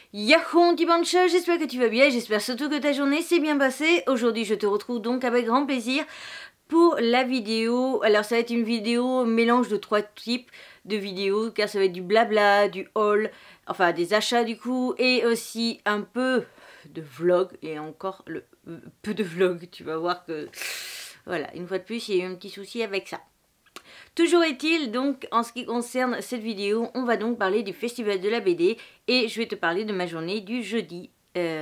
Yahoo mon petit bancha, j'espère que tu vas bien, j'espère surtout que ta journée s'est bien passée. Aujourd'hui je te retrouve donc avec grand plaisir pour la vidéo. Alors ça va être une vidéo mélange de 3 types de vidéos, car ça va être du blabla, du haul, enfin des achats du coup, et aussi un peu de vlog, et encore le peu de vlog, tu vas voir que voilà, une fois de plus il y a eu un petit souci avec ça. Toujours est-il, donc, en ce qui concerne cette vidéo, on va donc parler du Festival de la BD et je vais te parler de ma journée du jeudi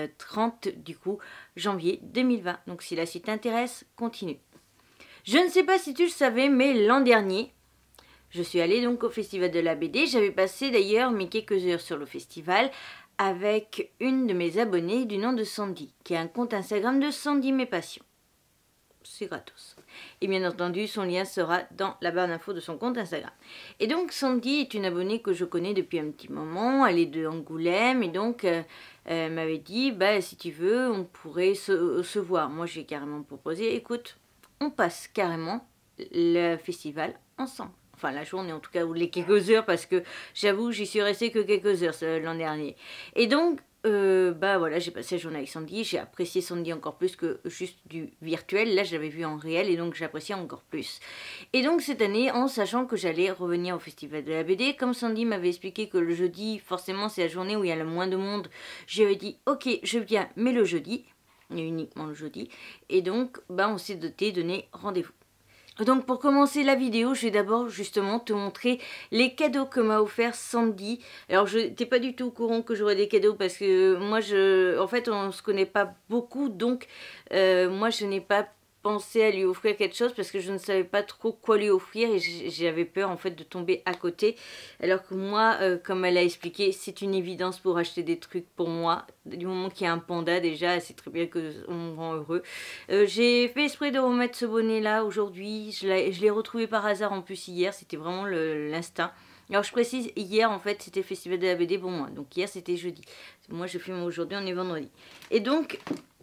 30 du coup janvier 2020. Donc si là si t'intéresse, continue. Je ne sais pas si tu le savais, mais l'an dernier, je suis allée donc au Festival de la BD. J'avais passé d'ailleurs mes quelques heures sur le festival avec une de mes abonnées du nom de Sandy, qui a un compte Instagram de Sandy Mes Passions. C'est gratos. Et bien entendu, son lien sera dans la barre d'infos de son compte Instagram. Et donc, Sandy est une abonnée que je connais depuis un petit moment. Elle est de Angoulême et donc, elle m'avait dit, bah, si tu veux, on pourrait se voir. Moi, j'ai carrément proposé, écoute, on passe carrément le festival ensemble. Enfin, la journée en tout cas, ou les quelques heures, parce que j'avoue, j'y suis restée que quelques heures l'an dernier. Et donc, bah voilà, j'ai passé la journée avec Sandy, j'ai apprécié Sandy encore plus que juste du virtuel. Là, je l'avais vu en réel et donc j'appréciais encore plus. Et donc cette année, en sachant que j'allais revenir au Festival de la BD, comme Sandy m'avait expliqué que le jeudi, forcément, c'est la journée où il y a le moins de monde, j'avais dit, ok, je viens, mais le jeudi, et uniquement le jeudi. Et donc, bah, on s'est donné rendez-vous. Donc pour commencer la vidéo, je vais d'abord justement te montrer les cadeaux que m'a offert Sandy. Alors je n'étais pas du tout au courant que j'aurais des cadeaux parce que moi en fait on ne se connaît pas beaucoup, donc moi je n'ai pas pensé à lui offrir quelque chose parce que je ne savais pas trop quoi lui offrir et j'avais peur en fait de tomber à côté. Alors que moi, comme elle a expliqué, c'est une évidence pour acheter des trucs pour moi. Du moment qu'il y a un panda déjà, c'est très bien que on me rend heureux. J'ai fait exprès de remettre ce bonnet là aujourd'hui, je l'ai retrouvé par hasard en plus hier, c'était vraiment l'instinct. Alors je précise, hier en fait c'était le Festival de la BD pour moi, donc hier c'était jeudi. Moi je filme aujourd'hui, on est vendredi. Et donc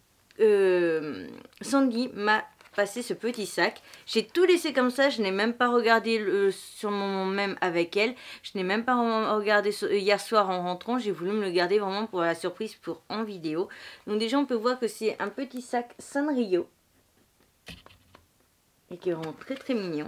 Sandy m'a passé ce petit sac. J'ai tout laissé comme ça, je n'ai même pas regardé sur le moment même avec elle. Je n'ai même pas regardé hier soir en rentrant. J'ai voulu me le garder vraiment pour la surprise pour en vidéo. Donc déjà on peut voir que c'est un petit sac Sanrio. Et qui est vraiment très très mignon.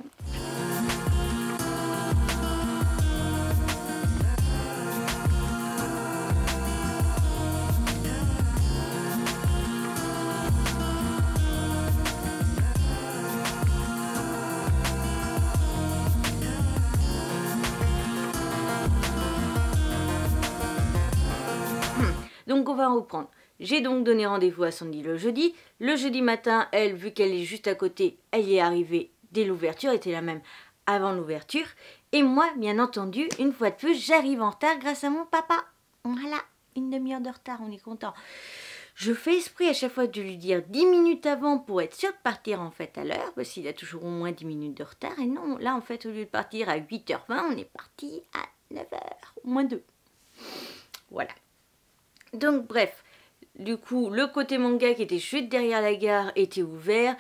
Donc on va reprendre. J'ai donc donné rendez-vous à Sandy le jeudi. Le jeudi matin, elle, vu qu'elle est juste à côté, elle y est arrivée dès l'ouverture, était là même avant l'ouverture. Et moi, bien entendu, une fois de plus, j'arrive en retard grâce à mon papa. Voilà, une demi-heure de retard, on est content. Je fais esprit à chaque fois de lui dire 10 minutes avant pour être sûr de partir en fait à l'heure, parce qu'il a toujours au moins 10 minutes de retard. Et non, là en fait, au lieu de partir à 8h20, on est parti à 9h, moins 2. Voilà. Donc bref, du coup le côté manga qui était juste derrière la gare était ouvert,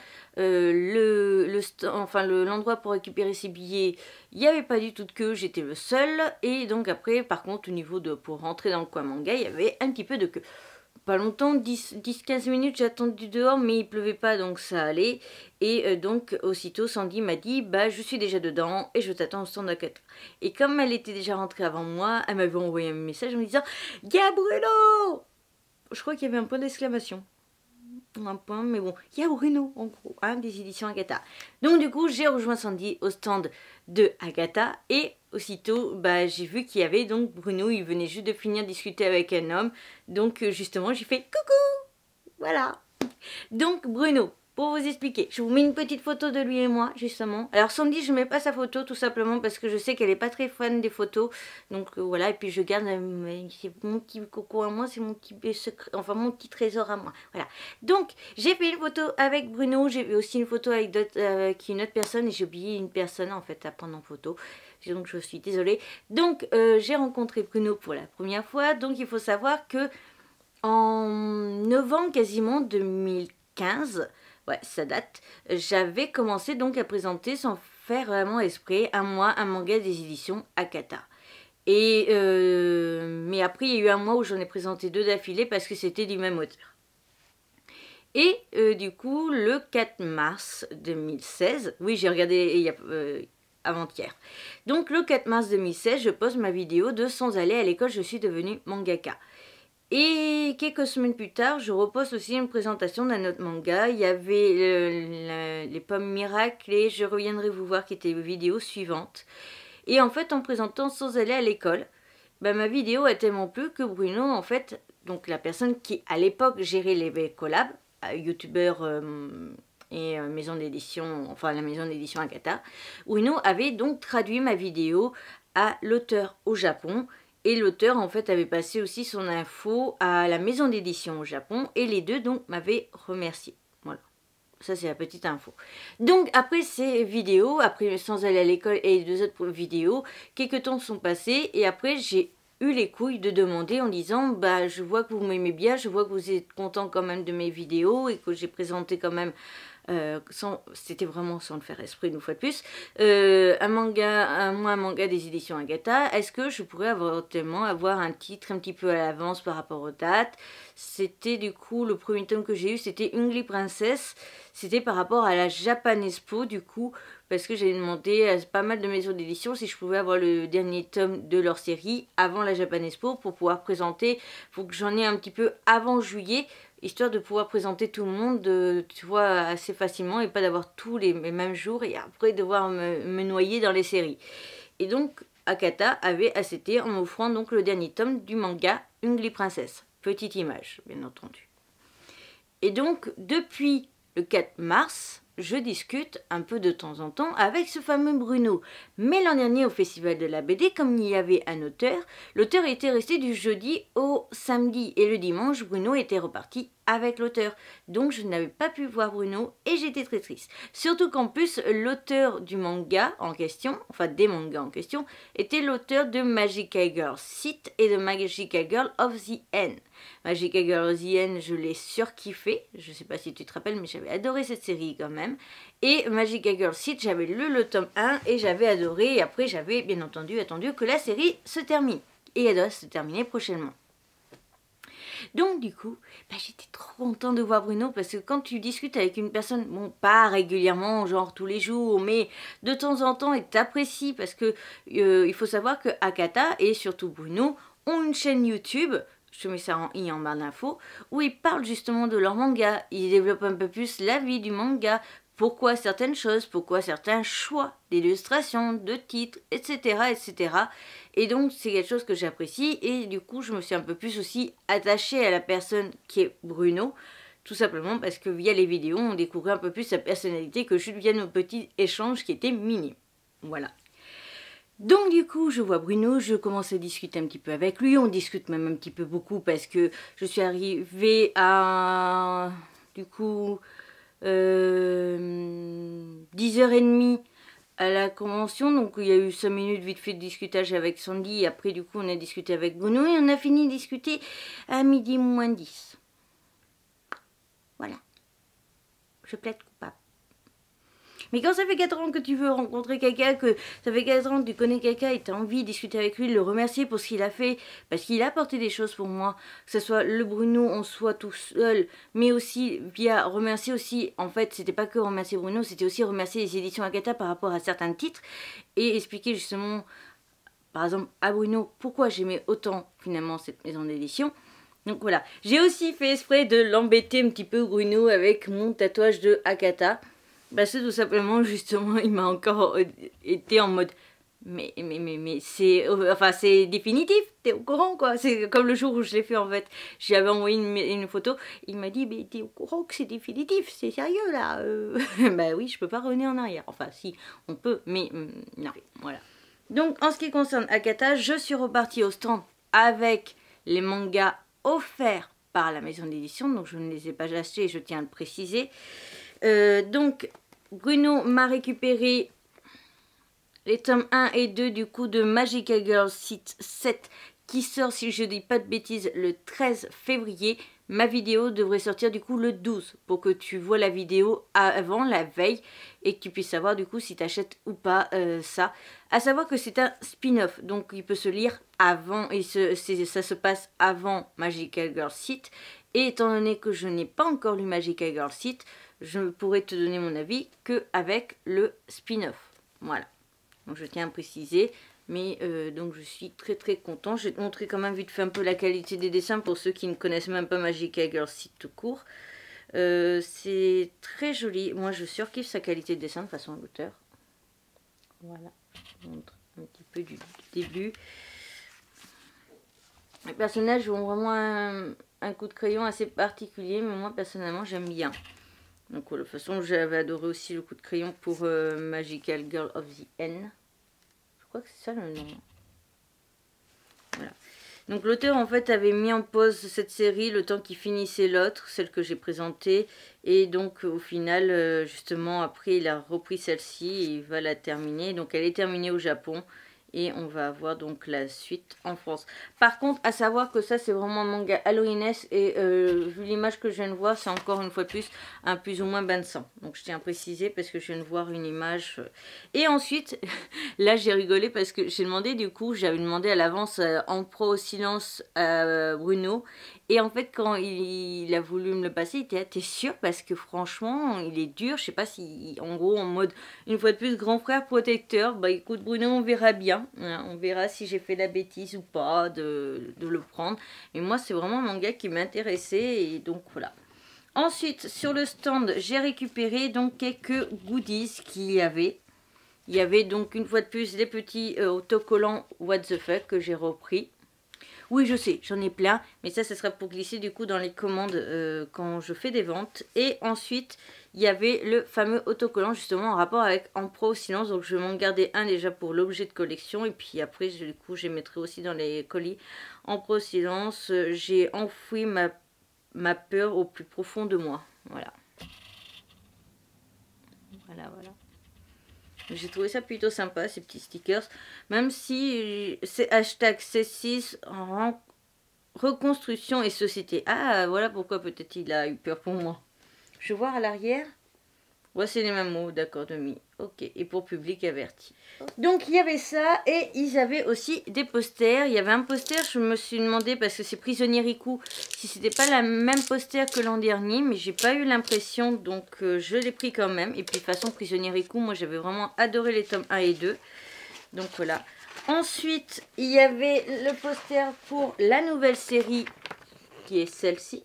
l'endroit pour récupérer ses billets, il n'y avait pas du tout de queue, j'étais le seul, et donc après par contre au niveau de pour rentrer dans le coin manga il y avait un petit peu de queue. Pas longtemps, 10-15 minutes j'ai attendu dehors mais il pleuvait pas donc ça allait, et donc aussitôt Sandy m'a dit bah je suis déjà dedans et je t'attends au stand à 4. Et comme elle était déjà rentrée avant moi, elle m'avait envoyé un message en me disant il y a Bruno. Je crois qu'il y avait un point d'exclamation. Un point, mais bon, il y a Bruno en gros, hein, des éditions Agatha. Donc du coup j'ai rejoint Sandy au stand de Agatha et aussitôt bah, j'ai vu qu'il y avait donc Bruno, il venait juste de finir de discuter avec un homme, donc justement j'ai fait coucou, voilà. Donc Bruno, pour vous expliquer, je vous mets une petite photo de lui et moi justement. Alors Sandy je mets pas sa photo tout simplement parce que je sais qu'elle est pas très fan des photos, donc voilà, et puis je garde c'est mon petit coco à moi, c'est mon petit secret, enfin mon petit trésor à moi, voilà. Donc j'ai fait une photo avec Bruno, j'ai fait aussi une photo avec une autre personne et j'ai oublié une personne en fait à prendre en photo. Donc je suis désolée. Donc j'ai rencontré Bruno pour la première fois, donc il faut savoir que en novembre quasiment 2015, ouais ça date, j'avais commencé donc à présenter sans faire vraiment exprès un manga des éditions Agatha. Et mais après, il y a eu un mois où j'en ai présenté 2 d'affilée parce que c'était du même auteur. Et du coup, le 4 mars 2016, oui, j'ai regardé il y a, avant-hier. Donc, le 4 mars 2016, je poste ma vidéo de Sans aller à l'école, je suis devenue mangaka. Et quelques semaines plus tard, je reposte aussi une présentation d'un autre manga. Il y avait les pommes miracles et je reviendrai vous voir qui était la vidéo suivante. Et en fait, en présentant Sans aller à l'école, bah, ma vidéo a tellement plu que Bruno, en fait, donc la personne qui à l'époque gérait les collabs, youtubeur et maison d'édition, enfin la maison d'édition Akata, Bruno avait donc traduit ma vidéo à l'auteur au Japon. Et l'auteur, en fait, avait passé aussi son info à la maison d'édition au Japon. Et les deux, donc, m'avaient remercié. Voilà. Ça, c'est la petite info. Donc, après ces vidéos, après Sans aller à l'école et les 2 autres vidéos, quelques temps sont passés. Et après, j'ai eu les couilles de demander en disant, bah, je vois que vous m'aimez bien, je vois que vous êtes content quand même de mes vidéos et que j'ai présenté quand même... c'était vraiment sans le faire esprit une fois de plus, un manga des éditions Agatha. Est-ce que je pourrais avoir un titre un petit peu à l'avance par rapport aux dates? C'était du coup le premier tome que j'ai eu, c'était Ungly Princess. C'était par rapport à la Japan Expo du coup, parce que j'ai demandé à pas mal de maisons d'édition si je pouvais avoir le dernier tome de leur série avant la Japan Expo pour pouvoir présenter. Faut que j'en ai un petit peu avant juillet, histoire de pouvoir présenter tout le monde, tu vois, assez facilement et pas d'avoir tous les mêmes jours et après devoir me noyer dans les séries. Et donc, Akata avait accepté en m'offrant donc le dernier tome du manga Ungly Princess. Petite image, bien entendu. Et donc, depuis le 4 mars, je discute un peu de temps en temps avec ce fameux Bruno. Mais l'an dernier au festival de la BD, comme il y avait un auteur, l'auteur était resté du jeudi au samedi. Et le dimanche, Bruno était reparti avec l'auteur. Donc je n'avais pas pu voir Bruno et j'étais très triste. Surtout qu'en plus, l'auteur du manga en question, enfin des mangas en question, était l'auteur de Magical Girl Sit et de Magical Girl of the End. Magical Girl of the End, je l'ai surkiffé. Je sais pas si tu te rappelles, mais j'avais adoré cette série quand même. Et Magical Girl Sit, j'avais lu le tome 1 et j'avais adoré. Et après, j'avais bien entendu attendu que la série se termine. Et elle doit se terminer prochainement. Donc du coup, bah, j'étais trop contente de voir Bruno parce que quand tu discutes avec une personne, bon pas régulièrement, genre tous les jours, mais de temps en temps et t'apprécies parce que il faut savoir que Akata et surtout Bruno ont une chaîne YouTube, je te mets ça en i en barre d'infos, où ils parlent justement de leur manga, ils développent un peu plus la vie du manga, pourquoi certaines choses, pourquoi certains choix d'illustration, de titres, etc., etc. Et donc, c'est quelque chose que j'apprécie. Et du coup, je me suis un peu plus aussi attachée à la personne qui est Bruno. Tout simplement parce que via les vidéos, on découvrait un peu plus sa personnalité que juste via nos petits échanges qui étaient minimes. Voilà. Donc du coup, je vois Bruno, je commence à discuter un petit peu avec lui. On discute même un petit peu beaucoup parce que je suis arrivée à... Du coup... 10h30 à la convention, donc il y a eu 5 minutes vite fait de discutage avec Sandy, et après du coup on a discuté avec Bruno et on a fini de discuter à midi moins 10. Voilà. Je plaide coupable. Mais quand ça fait 4 ans que tu veux rencontrer quelqu'un, que ça fait 4 ans que tu connais quelqu'un et tu as envie de discuter avec lui, de le remercier pour ce qu'il a fait, parce qu'il a apporté des choses pour moi, que ce soit le Bruno en soi tout seul, mais aussi via remercier aussi, en fait, c'était pas que remercier Bruno, c'était aussi remercier les éditions Agatha par rapport à certains titres et expliquer justement, par exemple, à Bruno pourquoi j'aimais autant finalement cette maison d'édition. Donc voilà, j'ai aussi fait exprès de l'embêter un petit peu Bruno avec mon tatouage de Akata. Parce que tout simplement, justement, il m'a encore été en mode mais c'est enfin, c'est définitif, t'es au courant quoi. C'est comme le jour où je l'ai fait en fait. J'avais envoyé une photo, il m'a dit mais t'es au courant que c'est définitif, c'est sérieux là Bah oui, je peux pas revenir en arrière. Enfin si, on peut, mais non, voilà. Donc en ce qui concerne Akata, je suis repartie au stand avec les mangas offerts par la maison d'édition, donc je ne les ai pas achetés, je tiens à le préciser. Donc Bruno m'a récupéré les tomes 1 et 2 du coup de Magical Girl Sit 7 qui sort, si je dis pas de bêtises, le 13 février. Ma vidéo devrait sortir du coup le 12 pour que tu vois la vidéo avant, la veille, et que tu puisses savoir du coup si tu achètes ou pas ça. À savoir que c'est un spin-off, donc il peut se lire avant, et ça se passe avant Magical Girl Site. Et étant donné que je n'ai pas encore lu Magical Girl Site, je pourrais te donner mon avis qu'avec le spin-off. Voilà, donc je tiens à préciser. Mais donc je suis très content. Je vais te montrer quand même vite fait un peu la qualité des dessins pour ceux qui ne connaissent même pas Magical Girl Site tout court. C'est très joli. Moi je surkiffe sa qualité de dessin de façon à l'auteur. Voilà, je vous montre un petit peu du début. Les personnages ont vraiment un coup de crayon assez particulier, mais moi personnellement j'aime bien. Donc de toute façon j'avais adoré aussi le coup de crayon pour Magical Girl of the End. Je crois que c'est ça le nom. Voilà. Donc l'auteur en fait avait mis en pause cette série le temps qu'il finissait l'autre, celle que j'ai présentée. Et donc au final, justement après il a repris celle-ci et il va la terminer. Donc elle est terminée au Japon. Et on va avoir donc la suite en France. Par contre, à savoir que ça, c'est vraiment un manga halloweenesque. Et vu l'image que je viens de voir, c'est encore une fois de plus un plus ou moins bain de sang. Donc je tiens à préciser parce que je viens de voir une image. Et ensuite, là j'ai rigolé parce que j'ai demandé du coup, j'avais demandé à l'avance en pro au silence à Bruno. Et en fait, quand il a voulu me le passer, il était t'es sûr? Parce que franchement, il est dur. Je sais pas si, en gros, en mode, une fois de plus, grand frère protecteur. Bah écoute, Bruno, on verra bien. Hein, on verra si j'ai fait la bêtise ou pas de le prendre. Et moi, c'est vraiment un manga qui m'intéressait. Et donc, voilà. Ensuite, sur le stand, j'ai récupéré donc quelques goodies qu'il y avait. Il y avait donc, une fois de plus, les petits autocollants What the fuck que j'ai repris. Oui, je sais, j'en ai plein, mais ça sera pour glisser du coup dans les commandes quand je fais des ventes. Et ensuite, il y avait le fameux autocollant justement en rapport avec En Pro Silence. Donc je vais m'en garder un déjà pour l'objet de collection. Et puis après, du coup, je mettrai aussi dans les colis En Pro Silence. J'ai enfoui ma peur au plus profond de moi. Voilà. Voilà. J'ai trouvé ça plutôt sympa, ces petits stickers. Même si c'est hashtag C6 en reconstruction et société. Ah, voilà pourquoi peut-être il a eu peur pour moi. Je vais voir à l'arrière. Ouais, c'est les mêmes mots, d'accord, demi. Ok, et pour public averti. Donc, il y avait ça, et ils avaient aussi des posters. Il y avait un poster, je me suis demandé, parce que c'est Prisonnier Riku, si c'était pas la même poster que l'an dernier, mais j'ai pas eu l'impression, donc je l'ai pris quand même. Et puis, de toute façon, Prisonnier Riku, moi, j'avais vraiment adoré les tomes 1 et 2. Donc, voilà. Ensuite, il y avait le poster pour la nouvelle série, qui est celle-ci.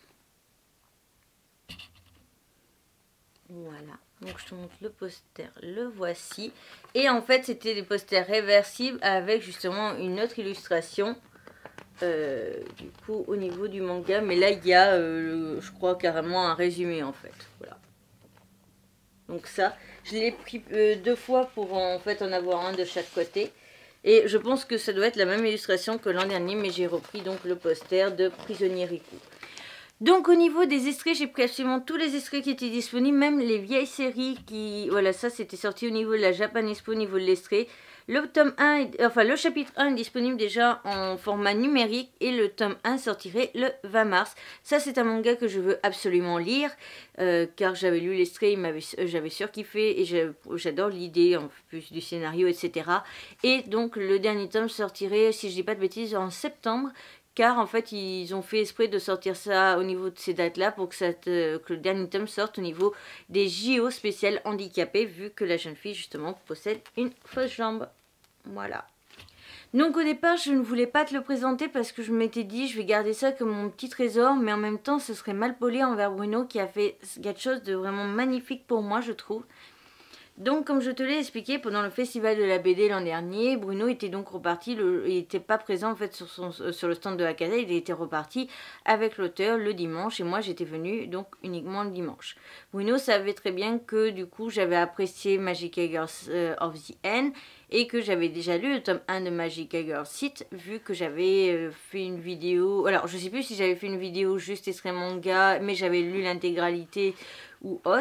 Voilà, donc je te montre le poster, le voici. Et en fait, c'était des posters réversibles avec justement une autre illustration. Du coup, au niveau du manga. Mais là, il y a, je crois, carrément un résumé en fait. Voilà. Donc ça, je l'ai pris 2 fois pour en fait en avoir un de chaque côté. Et je pense que ça doit être la même illustration que l'an dernier. Mais j'ai repris donc le poster de Prisonnier Riku. Donc au niveau des extraits, j'ai pris absolument tous les extraits qui étaient disponibles, même les vieilles séries qui... Voilà, ça c'était sorti au niveau de la Japan Expo, au niveau de l'extrait. Le tome 1, enfin le chapitre 1 est disponible déjà en format numérique et le tome 1 sortirait le 20 mars. Ça c'est un manga que je veux absolument lire car j'avais lu l'extrait, j'avais surkiffé et j'adore l'idée en plus du scénario, etc. Et donc le dernier tome sortirait, si je dis pas de bêtises, en septembre. Car en fait ils ont fait exprès de sortir ça au niveau de ces dates là pour que le dernier tome sorte au niveau des JO spéciales handicapés, vu que la jeune fille justement possède une fausse jambe. Voilà. Donc au départ je ne voulais pas te le présenter parce que je m'étais dit je vais garder ça comme mon petit trésor, mais en même temps ce serait mal poli envers Bruno qui a fait quelque chose de vraiment magnifique pour moi, je trouve. Donc comme je te l'ai expliqué, pendant le festival de la BD l'an dernier, Bruno était donc reparti, il n'était pas présent en fait sur le stand de Hakata, il était reparti avec l'auteur le dimanche et moi j'étais venue donc uniquement le dimanche. Bruno savait très bien que du coup j'avais apprécié Magical Girl of the End et que j'avais déjà lu le tome 1 de Magical Girl Site, vu que j'avais fait une vidéo, alors je sais plus si j'avais fait une vidéo juste extrait manga, mais j'avais lu l'intégralité ou autre.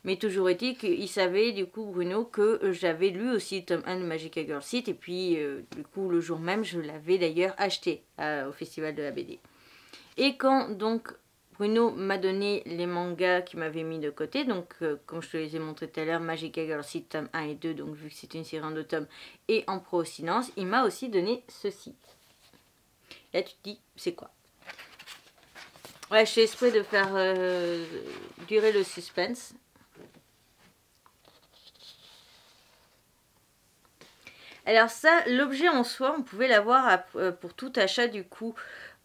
Mais toujours est-il qu'il savait du coup Bruno que j'avais lu aussi le tome 1 de Magica Girl Seat. Et puis du coup le jour même je l'avais d'ailleurs acheté au festival de la BD. Et quand donc Bruno m'a donné les mangas qu'il m'avait mis de côté, donc comme je te les ai montrés tout à l'heure, Magica Girl Seat tome 1 et 2, donc vu que c'est une série en 2 tomes, et en pro silence, il m'a aussi donné ceci. Là tu te dis, c'est quoi? Ouais, je fais exprès de faire durer le suspense. Alors ça, l'objet en soi, on pouvait l'avoir pour tout achat du coup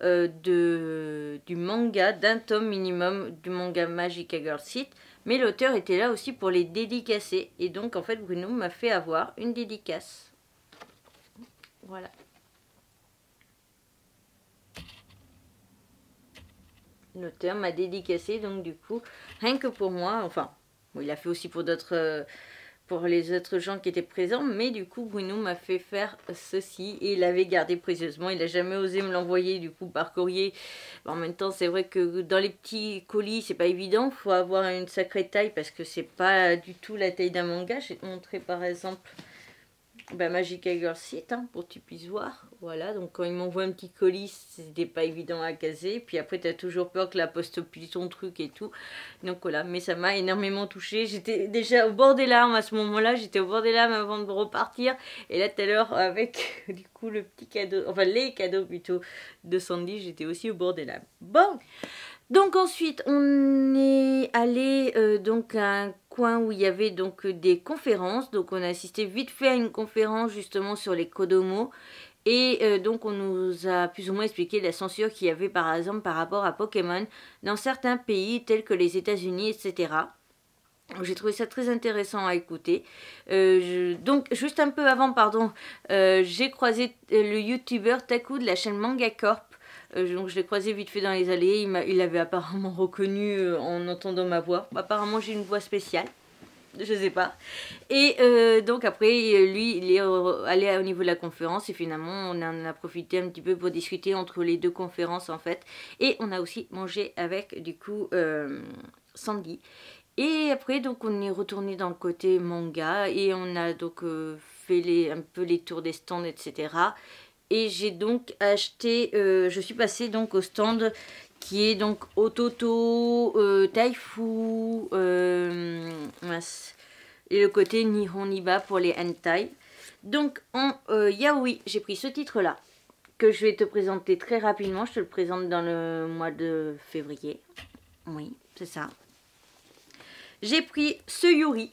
du manga, d'un tome minimum du manga Magica Girl Seat. Mais l'auteur était là aussi pour les dédicacer. Et donc en fait Bruno m'a fait avoir une dédicace. Voilà. L'auteur m'a dédicacé donc du coup, rien que pour moi, enfin, bon, il a fait aussi pour d'autres... pour les autres gens qui étaient présents, mais du coup Bruno m'a fait faire ceci et il l'avait gardé précieusement. Il n'a jamais osé me l'envoyer du coup par courrier. En même temps c'est vrai que dans les petits colis c'est pas évident, il faut avoir une sacrée taille parce que c'est pas du tout la taille d'un manga. Je vais te montrer par exemple Magica Girl Seat pour que tu puisses voir. Voilà, donc quand il m'envoie un petit colis, c'était pas évident à caser. Puis après, tu as toujours peur que la poste plie ton truc et tout. Donc voilà, mais ça m'a énormément touchée. J'étais déjà au bord des larmes à ce moment-là. J'étais au bord des larmes avant de repartir. Et là, tout à l'heure, avec du coup le petit cadeau, enfin les cadeaux plutôt de Sandy, j'étais aussi au bord des larmes. Bon, donc ensuite, on est allé donc à un coin où il y avait donc des conférences. Donc on a assisté vite fait à une conférence justement sur les Kodomo. Et donc on nous a plus ou moins expliqué la censure qu'il y avait par exemple par rapport à Pokémon dans certains pays tels que les États-Unis, etc. J'ai trouvé ça très intéressant à écouter. Donc juste un peu avant, pardon, j'ai croisé le youtubeur Taku de la chaîne Manga Corp. Donc je l'ai croisé vite fait dans les allées. Il avait apparemment reconnu en entendant ma voix. Apparemment j'ai une voix spéciale. Je sais pas. Et donc après, lui, il est allé au niveau de la conférence et finalement, on en a profité un petit peu pour discuter entre les deux conférences en fait. Et on a aussi mangé avec du coup Sandy. Et après, donc on est retourné dans le côté manga et on a donc fait un peu les tours des stands, etc. Et j'ai donc acheté, je suis passée donc au stand qui est donc Ototo, Taifu, et le côté Nihoniba pour les hentai. Donc en yaoi, j'ai pris ce titre là, que je vais te présenter très rapidement. Je te le présente dans le mois de février. Oui, c'est ça. J'ai pris ce Yuri.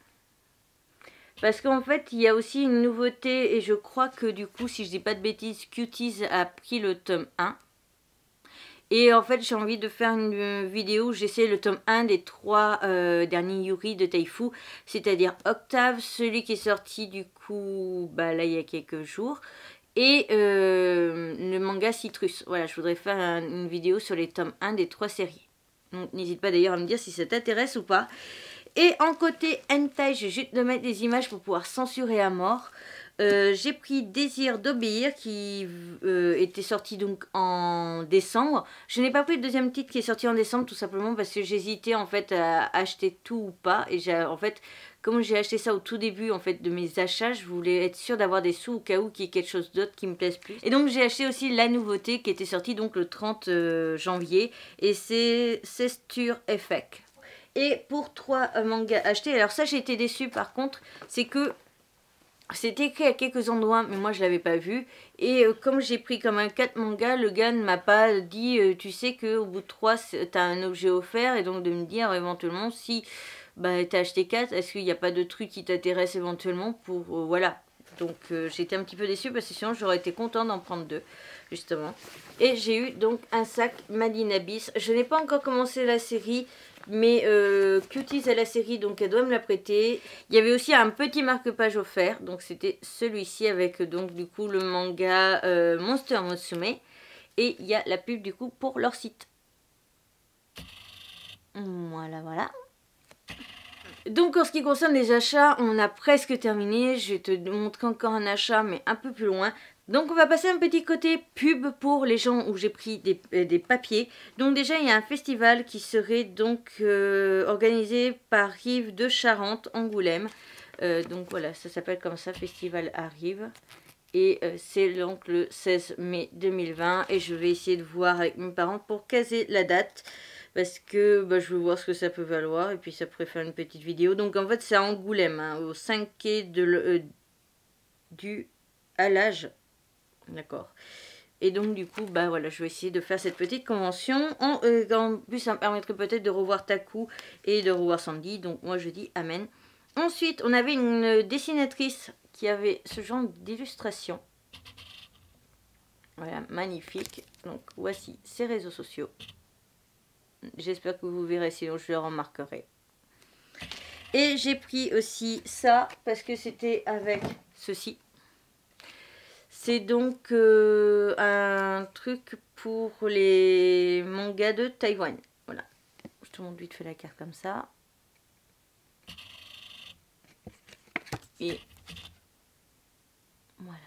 Parce qu'en fait, il y a aussi une nouveauté, et je crois que du coup, si je dis pas de bêtises, Cuties a pris le tome 1. Et en fait, j'ai envie de faire une vidéo où j'essaie le tome 1 des 3 derniers Yuri de Taifu. C'est-à-dire Octave, celui qui est sorti du coup, là, il y a quelques jours. Et le manga Citrus. Voilà, je voudrais faire une vidéo sur les tomes 1 des 3 séries. Donc, n'hésite pas d'ailleurs à me dire si ça t'intéresse ou pas. Et en côté hentai, je vais juste te mettre des images pour pouvoir censurer à mort. J'ai pris Désir d'obéir qui était sorti donc en décembre. Je n'ai pas pris le deuxième titre qui est sorti en décembre tout simplement parce que j'hésitais en fait à acheter tout ou pas. Et en fait, comme j'ai acheté ça au tout début en fait de mes achats, je voulais être sûre d'avoir des sous au cas où qu'il y ait quelque chose d'autre qui me plaise plus. Et donc j'ai acheté aussi la nouveauté qui était sortie donc le 30 janvier et c'est Cesture Effect. Et pour 3 mangas achetés, alors ça j'ai été déçue par contre, c'est que c'est écrit à quelques endroits, mais moi je l'avais pas vu. Et comme j'ai pris comme un 4 mangas, le gars ne m'a pas dit, tu sais qu'au bout de 3, t'as un objet offert. Et donc de me dire éventuellement si t'as acheté 4, est-ce qu'il n'y a pas de truc qui t'intéresse éventuellement pour... voilà. Donc j'étais un petit peu déçue parce que sinon j'aurais été contente d'en prendre 2, justement. Et j'ai eu donc un sac Made in Abyss. Je n'ai pas encore commencé la série. Mais Cuties a la série, donc elle doit me la prêter. Il y avait aussi un petit marque-page offert. Donc c'était celui-ci avec donc du coup le manga Monster Musume. Et il y a la pub du coup pour leur site. Voilà, voilà. Donc en ce qui concerne les achats, on a presque terminé. Je vais te montrer encore un achat mais un peu plus loin. Donc on va passer un petit côté pub pour les gens où j'ai pris des papiers. Donc déjà il y a un festival qui serait donc organisé par Rive de Charente, Angoulême. Donc voilà, ça s'appelle comme ça, Festival à Rive. Et c'est donc le 16 mai 2020 et je vais essayer de voir avec mes parents pour caser la date. Parce que bah, je veux voir ce que ça peut valoir et puis ça pourrait faire une petite vidéo. Donc en fait c'est à Angoulême, hein, au 5 quai du Halage. D'accord. Et donc du coup, bah voilà, je vais essayer de faire cette petite convention. En plus, ça me permettrait peut-être de revoir Taku et de revoir Sandy. Donc moi je dis amen. Ensuite, on avait une dessinatrice qui avait ce genre d'illustration. Voilà, magnifique. Donc voici ses réseaux sociaux. J'espère que vous verrez, sinon je le remarquerai. Et j'ai pris aussi ça parce que c'était avec ceci. C'est donc un truc pour les mangas de Taïwan. Voilà. Je te montre vite fait la carte comme ça. Et voilà.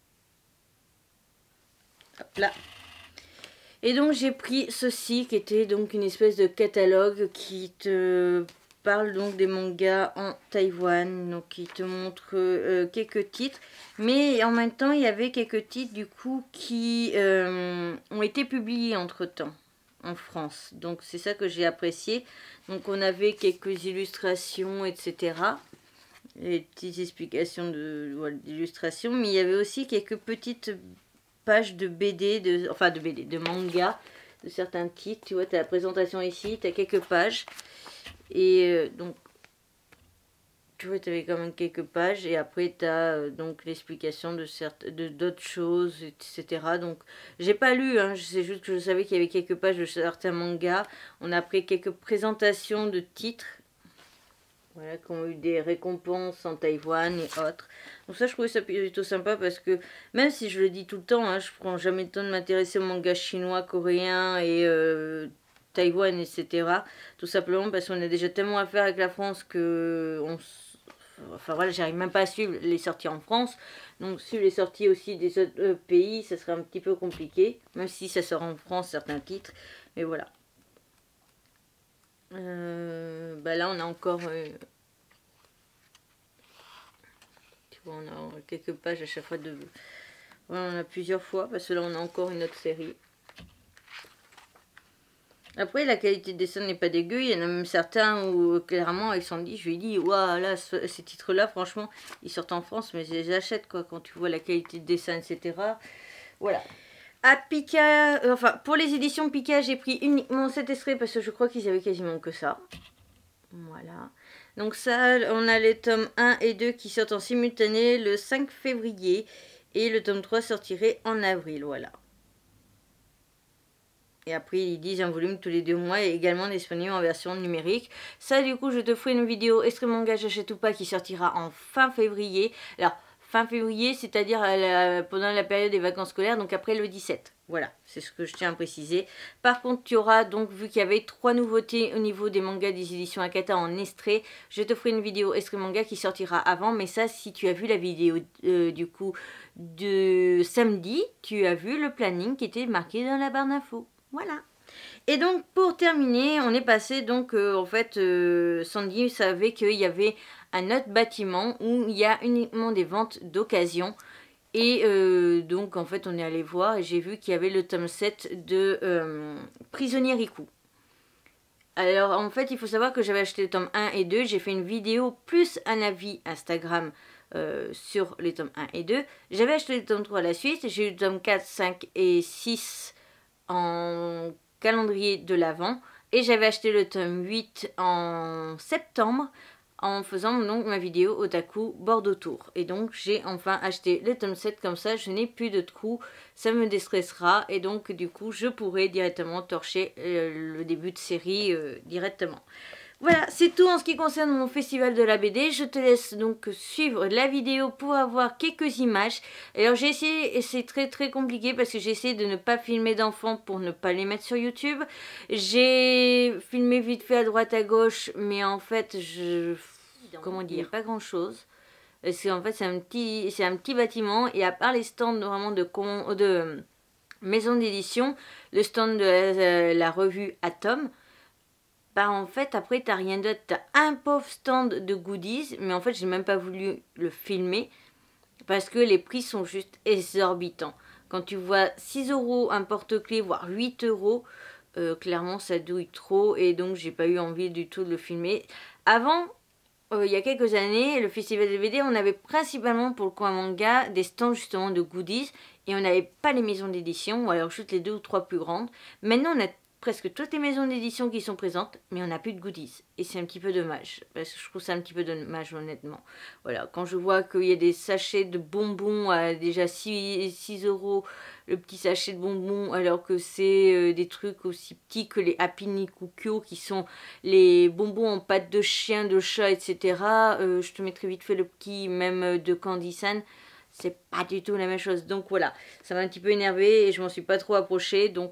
Hop là. Et donc j'ai pris ceci qui était donc une espèce de catalogue qui te parle donc des mangas en Taïwan, donc qui te montre quelques titres, mais en même temps il y avait quelques titres du coup qui ont été publiés entre temps en France, donc c'est ça que j'ai apprécié. Donc on avait quelques illustrations, etc., les petites explications d'illustrations, mais il y avait aussi quelques petites pages de BD, de manga, de certains titres. Tu vois, tu as la présentation ici, tu as quelques pages. Et donc, tu vois, tu avais quand même quelques pages. Et après, tu as donc l'explication de d'autres choses, etc. Donc, j'ai pas lu, hein, c'est juste que je savais qu'il y avait quelques pages de certains mangas. On a pris quelques présentations de titres. Voilà, qui ont eu des récompenses en Taïwan et autres. Donc ça, je trouvais ça plutôt sympa parce que, même si je le dis tout le temps, hein, je prends jamais le temps de m'intéresser aux mangas chinois, coréens et Taïwan, etc. Tout simplement parce qu'on a déjà tellement à faire avec la France que... Enfin voilà, j'arrive même pas à suivre les sorties en France. Donc suivre les sorties aussi des autres pays, ça serait un petit peu compliqué. Même si ça sort en France, certains titres. Mais voilà. Bah là on a encore tu vois, on a quelques pages à chaque fois de voilà, on a plusieurs fois parce que là on a encore une autre série. Après la qualité de dessin n'est pas dégueu, il y en a même certains où clairement avec Sandy je lui ai dit waouh là ces titres là franchement ils sortent en France mais je les achète quoi quand tu vois la qualité de dessin, etc. Voilà. À Pika, enfin pour les éditions Pika j'ai pris uniquement cet extrait parce que je crois qu'ils avaient quasiment que ça. Voilà. Donc ça, on a les tomes 1 et 2 qui sortent en simultané le 5 février. Et le tome 3 sortirait en avril, voilà. Et après, ils disent un volume tous les 2 mois et également disponible en version numérique. Ça, du coup, je te ferai une vidéo extrait manga j'achète ou pas qui sortira en fin février. Alors, fin février, c'est-à-dire pendant la période des vacances scolaires, donc après le 17. Voilà, c'est ce que je tiens à préciser. Par contre, tu auras donc, vu qu'il y avait 3 nouveautés au niveau des mangas des éditions Akata en extrait, je te ferai une vidéo extrait manga qui sortira avant. Mais ça, si tu as vu la vidéo du coup de samedi, tu as vu le planning qui était marqué dans la barre d'infos. Voilà. Et donc pour terminer, on est passé donc en fait Sandy savait qu'il y avait un autre bâtiment où il y a uniquement des ventes d'occasion. Et donc en fait on est allé voir et j'ai vu qu'il y avait le tome 7 de Prisonnier Riku. Alors en fait il faut savoir que j'avais acheté le tome 1 et 2, j'ai fait une vidéo plus un avis Instagram sur les tomes 1 et 2. J'avais acheté le tome 3 à la suite, j'ai eu le tome 4, 5 et 6 en calendrier de l'Avent et j'avais acheté le tome 8 en septembre en faisant donc ma vidéo Otaku Bordeaux Tour. Et donc j'ai enfin acheté le tome 7 comme ça, je n'ai plus de trous, ça me déstressera et donc du coup je pourrai directement torcher le début de série directement. Voilà, c'est tout en ce qui concerne mon festival de la BD. Je te laisse donc suivre la vidéo pour avoir quelques images. Alors j'ai essayé, et c'est très compliqué parce que j'ai essayé de ne pas filmer d'enfants pour ne pas les mettre sur YouTube. J'ai filmé vite fait à droite à gauche, mais en fait, comment dire, pas grand chose. Parce qu'en fait, c'est un petit bâtiment. Et à part les stands vraiment de maison d'édition, le stand de la revue Atom, bah en fait, après, t'as rien d'autre. T'as un pauvre stand de goodies. Mais en fait, j'ai même pas voulu le filmer. Parce que les prix sont juste exorbitants. Quand tu vois 6 € un porte-clés, voire 8 €, clairement ça douille trop. Et donc j'ai pas eu envie du tout de le filmer. Avant, il y a quelques années, le festival DVD, on avait principalement pour le coin manga des stands justement de goodies. Et on n'avait pas les maisons d'édition, ou alors juste les 2 ou 3 plus grandes. Maintenant on a presque toutes les maisons d'édition qui sont présentes, mais on n'a plus de goodies. Et c'est un petit peu dommage, parce que je trouve ça un petit peu dommage honnêtement. Voilà, quand je vois qu'il y a des sachets de bonbons à déjà 6 € le petit sachet de bonbons, alors que c'est des trucs aussi petits que les Happy Nikukyo, qui sont les bonbons en pâte de chien, de chat, etc. Je te mettrai vite fait le petit même de Candy-san. C'est pas du tout la même chose. Donc voilà, ça m'a un petit peu énervé et je m'en suis pas trop approchée. Donc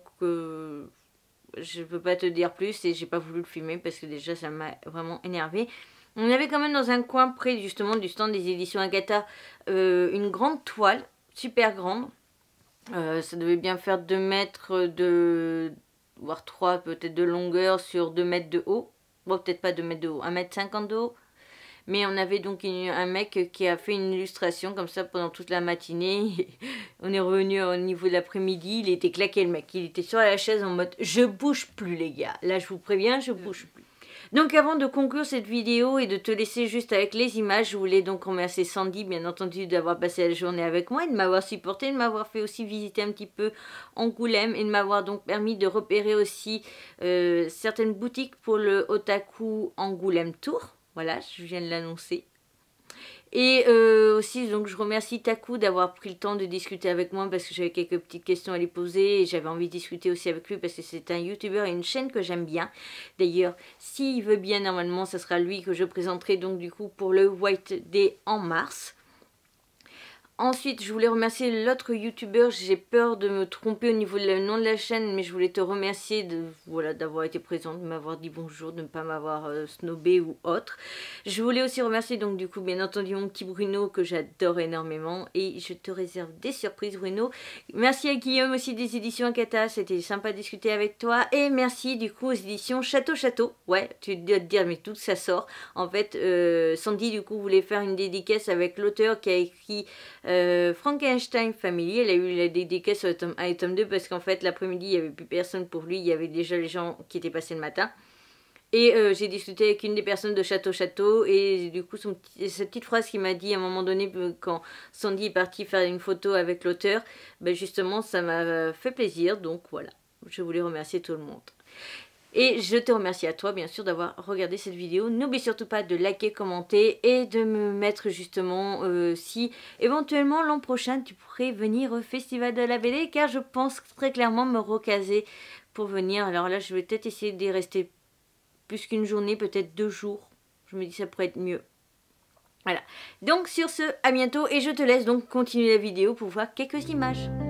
je peux pas te dire plus et j'ai pas voulu le filmer parce que déjà ça m'a vraiment énervé. On avait quand même dans un coin près justement du stand des éditions Agatha une grande toile, super grande. Ça devait bien faire 2 mètres voire 3 peut-être de longueur sur 2 mètres de haut. Bon, peut-être pas 2 mètres de haut, 1,50 m de haut. Mais on avait donc un mec qui a fait une illustration comme ça pendant toute la matinée. On est revenu au niveau de l'après-midi, il était claqué le mec. Il était sur la chaise en mode « je bouge plus les gars ». Là je vous préviens, je bouge plus. Donc avant de conclure cette vidéo et de te laisser juste avec les images, je voulais donc remercier Sandy bien entendu d'avoir passé la journée avec moi et de m'avoir supporté, de m'avoir fait aussi visiter un petit peu Angoulême et de m'avoir donc permis de repérer aussi certaines boutiques pour le Otaku Angoulême Tour. Voilà, je viens de l'annoncer. Et aussi, donc, je remercie Taku d'avoir pris le temps de discuter avec moi parce que j'avais quelques petites questions à lui poser et j'avais envie de discuter aussi avec lui parce que c'est un youtubeur et une chaîne que j'aime bien. D'ailleurs, s'il veut bien, normalement, ce sera lui que je présenterai donc du coup pour le White Day en mars. Ensuite, je voulais remercier l'autre youtubeur, j'ai peur de me tromper au niveau du nom de la chaîne, mais je voulais te remercier d'avoir été présente, de m'avoir dit bonjour, de ne pas m'avoir snobé ou autre. Je voulais aussi remercier donc du coup bien entendu mon petit Bruno que j'adore énormément et je te réserve des surprises Bruno. Merci à Guillaume aussi des éditions Agatha, c'était sympa de discuter avec toi et merci du coup aux éditions Château. Ouais, tu dois te dire mais tout ça sort. En fait, Sandy du coup voulait faire une dédicace avec l'auteur qui a écrit Frankenstein Family. Elle a eu la dédicace sur le tome 1 et tome 2 parce qu'en fait l'après-midi il n'y avait plus personne pour lui, il y avait déjà les gens qui étaient passés le matin. Et j'ai discuté avec une des personnes de Château et du coup cette petite phrase qui m'a dit à un moment donné quand Sandy est partie faire une photo avec l'auteur, ben justement ça m'a fait plaisir, donc voilà, je voulais remercier tout le monde. Et je te remercie à toi bien sûr d'avoir regardé cette vidéo. N'oublie surtout pas de liker, commenter et de me mettre justement si éventuellement l'an prochain tu pourrais venir au Festival de la BD car je pense très clairement me recaser pour venir. Alors là je vais peut-être essayer d'y rester plus qu'une journée, peut-être 2 jours. Je me dis ça pourrait être mieux. Voilà. Donc sur ce, à bientôt et je te laisse donc continuer la vidéo pour voir quelques images.